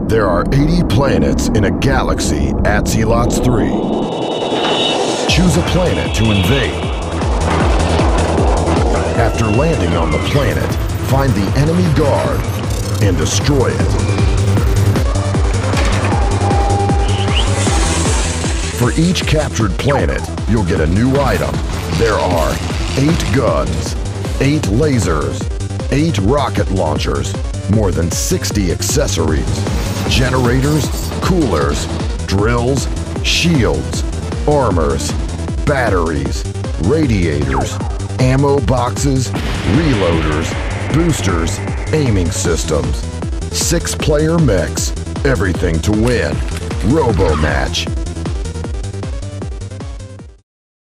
There are 80 planets in a galaxy at Zealots 3. Choose a planet to invade. After landing on the planet, find the enemy guard and destroy it. For each captured planet, you'll get a new item. There are 8 guns, 8 lasers, 8 rocket launchers, more than 60 accessories, generators, coolers, drills, shields, armors, batteries, radiators, ammo boxes, reloaders, boosters, aiming systems. 6-player mix, everything to win. RoboMatch.